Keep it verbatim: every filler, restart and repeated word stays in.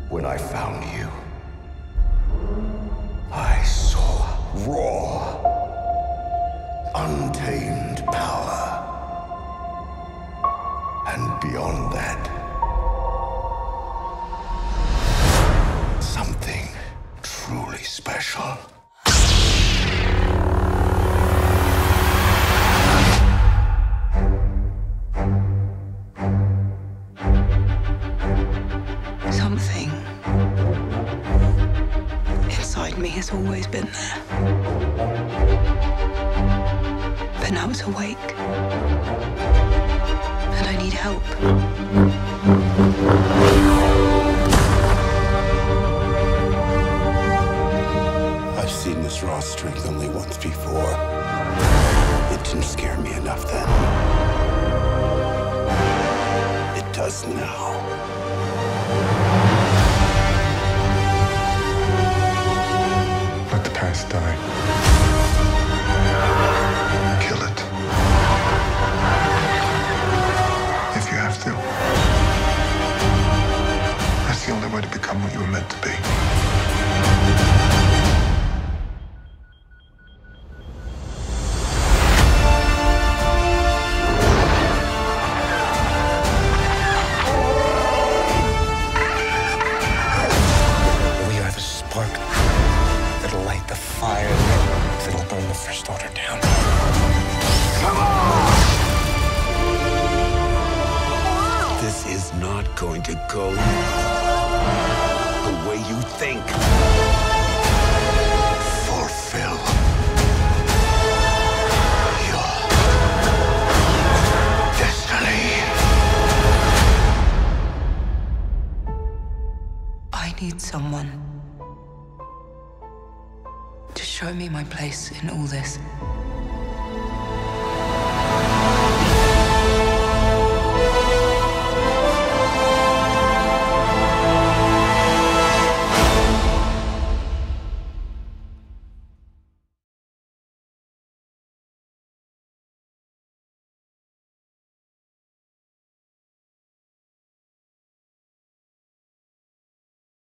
When I found you, I saw raw, untamed power. And beyond that, something truly special. Something inside me has always been there. But now it's awake. And I need help. I've seen this raw strength only once before. It didn't scare me enough then. It does now. Let the past die. Kill it. If you have to. That's the only way to become what you were meant to be. We are the spark that'll light the fire that'll burn the First Order down. Come on! This is not going to go the way you think. Fulfill your destiny. I need someone to show me my place in all this.